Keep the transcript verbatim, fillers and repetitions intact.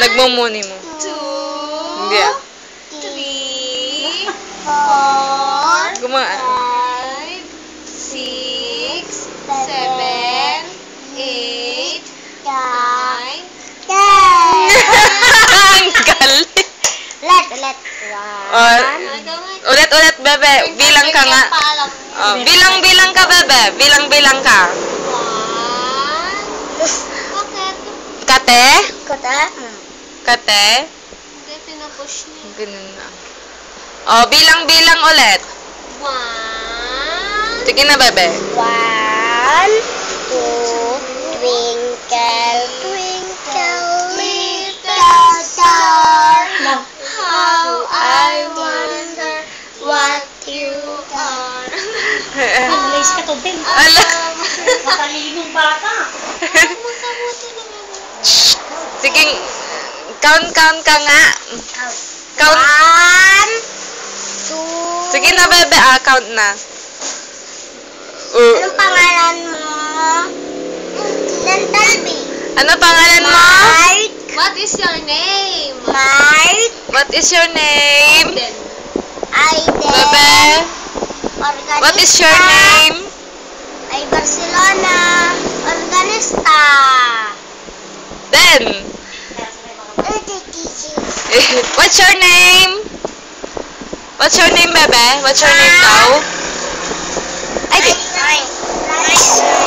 nagmumuni mo. Two. Hindi ah. Three. Four. Gumaan. Five. Six. Seven. Eight. Nine. Ten. Ang galing. Ulit, ulit. Oh, One. ulit, ulit, bebe. Bilang ka nga. Oh, bilang, bilang ka, bebe. Bilang, bilang ka. One. Bakit? Kate? Kota. Kate? Hindi, pinupush niya. Ganun na. Oh, bilang, bilang ulit. One. Sige na, bebe. One, two, twinkle, twinkle, little star. How I wonder what you are. English ka to, Bing. Ala. Matalinong bata. Sige, count, count ka nga. Count. One, two. Sige na, bebe. Ah, count na. Uh, Anong pangalan mo? Lentalby. ano pangalan mo? Mark. What is your name? Mark. What is your name? Then. Aiden. Bebe. Organista. What is your name? Ay Barcelona. Organista. Then. What's your name? What's your name, bebe? What's your name daw? Ay, di. Nice. Nice.